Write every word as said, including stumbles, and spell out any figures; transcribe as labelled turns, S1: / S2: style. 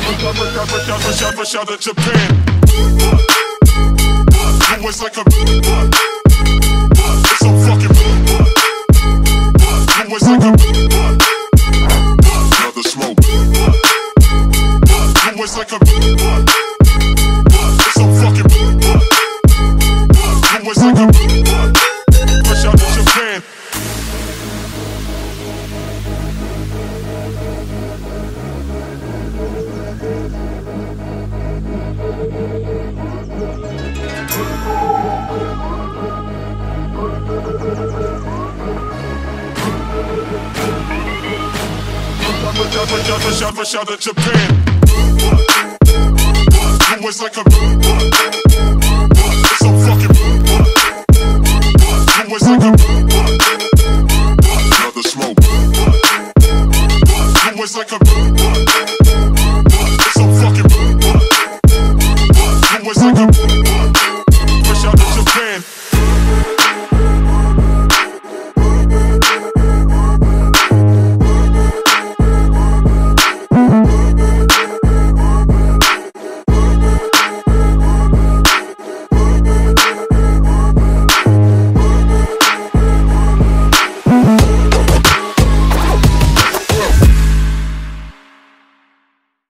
S1: Fresh out of Japan. Who was like a so fucking who was like a another smoke. Who was like a so fucking who was like a fresh out of Japan. Fresh out, fresh out of Japan. Who was like a so fucking who was like a another smoke. Who was like a